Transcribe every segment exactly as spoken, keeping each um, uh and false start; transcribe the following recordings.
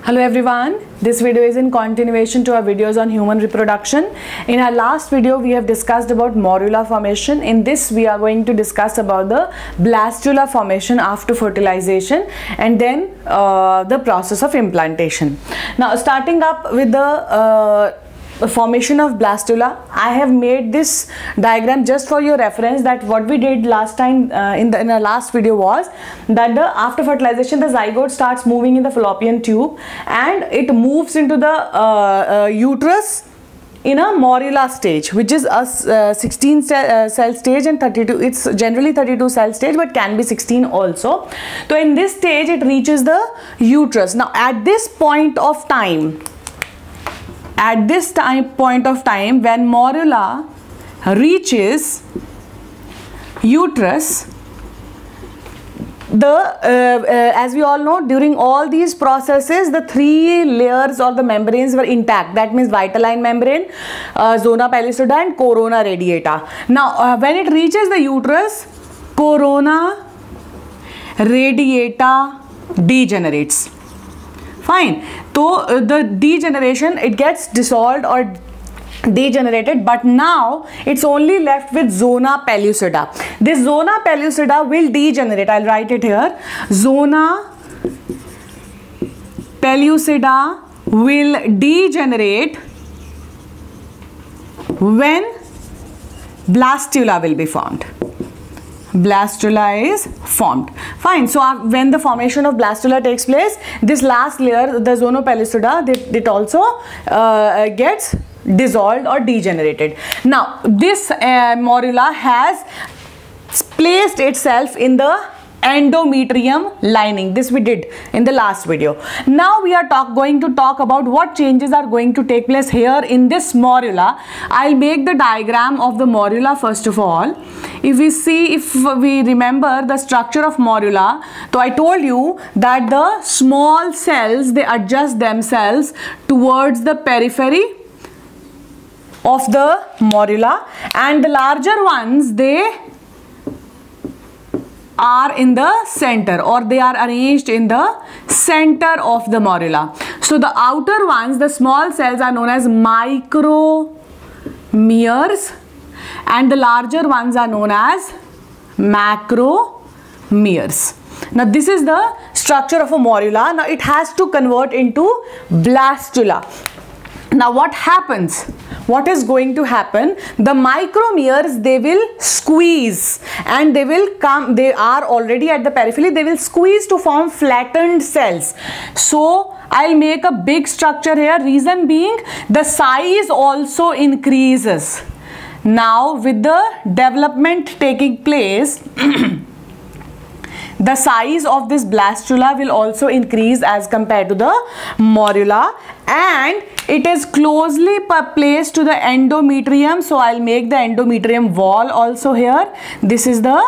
Hello everyone, this video is in continuation to our videos on human reproduction. In our last video we have discussed about morula formation. In this we are going to discuss about the blastula formation after fertilization and then uh, the process of implantation. Now starting up with the uh, formation of blastula, I have made this diagram just for your reference that what we did last time uh, in the in our last video was that the after fertilization the zygote starts moving in the fallopian tube and it moves into the uh, uh, uterus in a morula stage, which is a uh, sixteen cell, uh, cell stage and thirty-two. It's generally thirty-two cell stage but can be sixteen also. So in this stage it reaches the uterus. Now at this point of time At this time point of time when morula reaches uterus, the uh, uh, as we all know, during all these processes the three layers or the membranes were intact. That means vitelline membrane, uh, zona pellucida and corona radiata. Now uh, when it reaches the uterus, corona radiata degenerates. Fine. So uh, the degeneration, it gets dissolved or degenerated, but now it's only left with zona pellucida. This zona pellucida will degenerate. I'll write it here. Zona pellucida will degenerate when blastula will be formed. Blastula is formed. Fine. So uh, when the formation of blastula takes place, this last layer, the zona pellucida, it, it also uh, gets dissolved or degenerated. Now this uh, morula has placed itself in the endometrium lining. This we did in the last video. Now we are talk, going to talk about what changes are going to take place here in this morula. I'll make the diagram of the morula first of all. If we see, if we remember the structure of morula, so I told you that the small cells, they adjust themselves towards the periphery of the morula and the larger ones, they are in the center, or they are arranged in the center of the morula. So the outer ones, the small cells, are known as micromeres and the larger ones are known as macromeres. Now this is the structure of a morula. Now it has to convert into blastula. Now what happens? What is going to happen? The micromeres, they will squeeze and they will come, they are already at the periphery, they will squeeze to form flattened cells. So I'll make a big structure here, reason being the size also increases. Now with the development taking place, the size of this blastula will also increase as compared to the morula, and it is closely placed to the endometrium. So I'll make the endometrium wall also here. This is the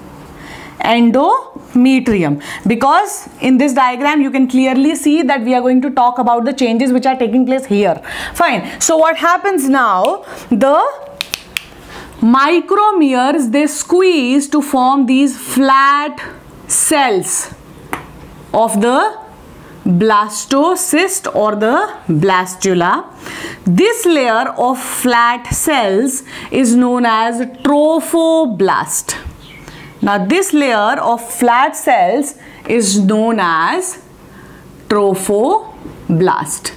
endometrium, because in this diagram you can clearly see that we are going to talk about the changes which are taking place here. Fine. So what happens now? The micromeres, they squeeze to form these flat cells of the blastocyst or the blastula. This layer of flat cells is known as trophoblast. Now this layer of flat cells is known as trophoblast.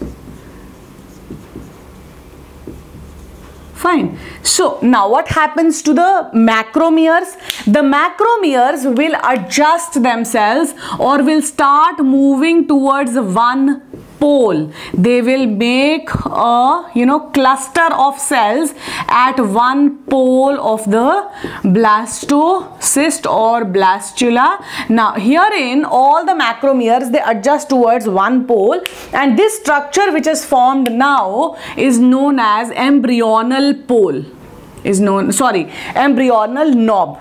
Fine. So now what happens to the macromeres? The macromeres will adjust themselves or will start moving towards one pole. They will make a, you know, cluster of cells at one pole of the blastocyst or blastula. Now herein all the macromeres, they adjust towards one pole, and this structure which is formed now is known as embryonal pole. Is known, sorry, embryonal knob.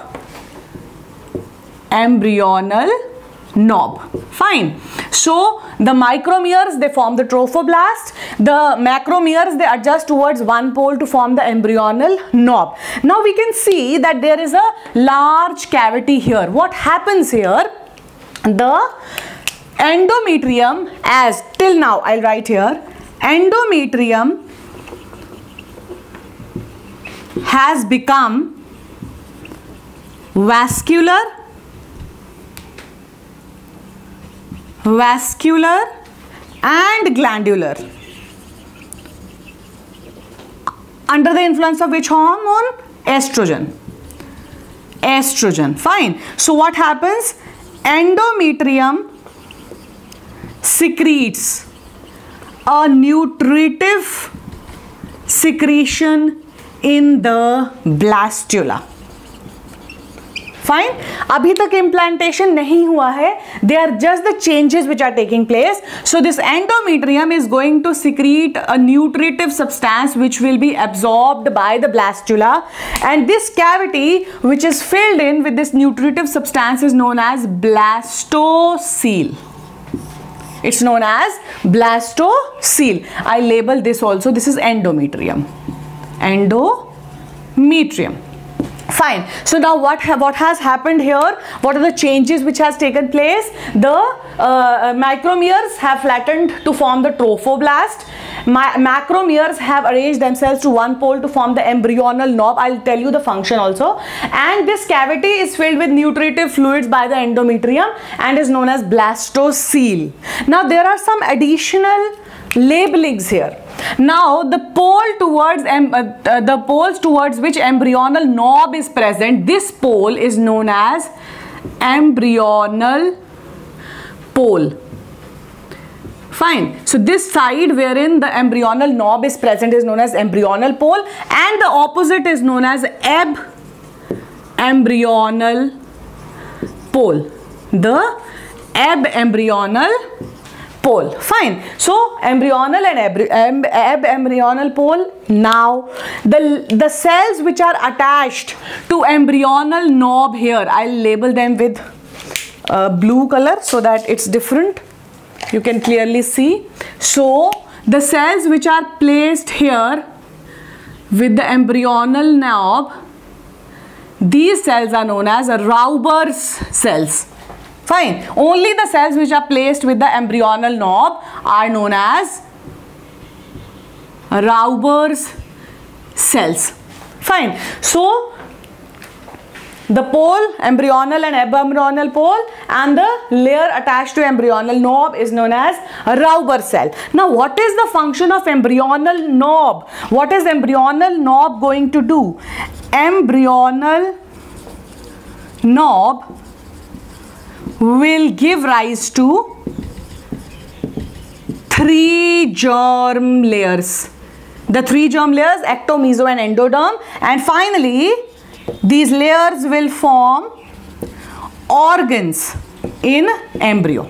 Embryonal knob. Fine. So the micromeres, they form the trophoblast. The macromeres, they adjust towards one pole to form the embryonal knob. Now we can see that there is a large cavity here. What happens here? The endometrium, as till now I'll write here, endometrium has become vascular, vascular and glandular. Under the influence of which hormone? Estrogen. Estrogen. Fine. So what happens? Endometrium secretes a nutritive secretion in the blastula. Fine. अभी तक implantation नहीं हुआ है. They are just the changes which are taking place. So this endometrium is going to secrete a nutritive substance which will be absorbed by the blastula, and this cavity which is filled in with this nutritive substance is known as blastocele. It's known as blastocele. I label this also. This is endometrium. Endometrium. Fine. So now what have what has happened here? What are the changes which has taken place? The uh, micromeres have flattened to form the trophoblast. My macromeres have arranged themselves to one pole to form the embryonal knob. I'll tell you the function also. And this cavity is filled with nutritive fluids by the endometrium and is known as blastocele. Now there are some additional labelings here. Now the pole towards uh, uh, the poles towards which embryonal knob is present, this pole is known as embryonal pole. Fine. So this side wherein the embryonal knob is present is known as embryonal pole, and the opposite is known as ab-embryonal pole. The ab-embryonal pole. Fine. So embryonal and ab-embryonal pole. Now the the cells which are attached to embryonal knob here, I'll label them with uh, blue color so that it's different. You can clearly see. So the cells which are placed here with the embryonal knob, these cells are known as Rauber's cells. Fine. Only the cells which are placed with the embryonal knob are known as Rauber's cells. Fine. So the pole, embryonal and ab-embryonal pole, and the layer attached to embryonal knob is known as Rauber cell. Now what is the function of embryonal knob? What is embryonal knob going to do? Embryonal knob will give rise to three germ layers. The three germ layers, ecto, meso and endoderm, and finally these layers will form organs in embryo.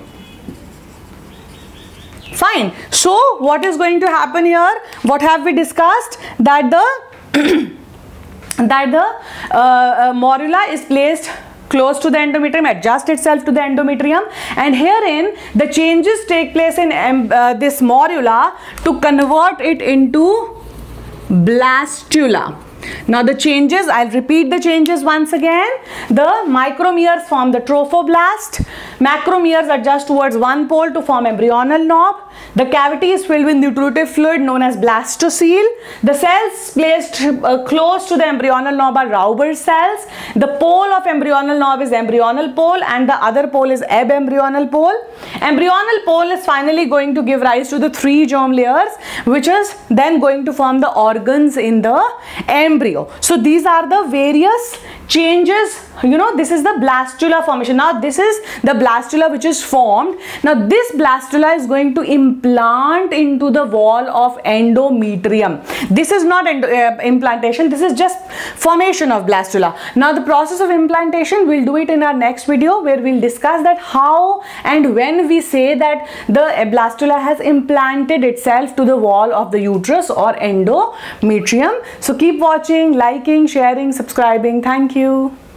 Fine. So what is going to happen here? What have we discussed? That the that the uh, uh, morula is placed close to the endometrium, adjust itself to the endometrium, and herein the changes take place in um, uh, this morula to convert it into blastula. Now the changes, I'll repeat the changes once again. The micromeres form the trophoblast, macromeres adjust towards one pole to form embryonal knob, the cavity is filled with nutritive fluid known as blastocele, the cells placed uh, close to the embryonal knob are Rauber cells, the pole of embryonal knob is embryonal pole and the other pole is ab-embryonal pole. Embryonal pole is finally going to give rise to the three germ layers, which is then going to form the organs in the embryo. So these are the various changes. You know, this is the blastula formation. Now this is the blastula which is formed. Now this blastula is going to implant into the wall of endometrium. This is not endo uh, implantation, this is just formation of blastula. Now the process of implantation, we'll do it in our next video, where we'll discuss that how and when we say that the blastula has implanted itself to the wall of the uterus or endometrium. So keep watching, liking, sharing, subscribing. Thank you.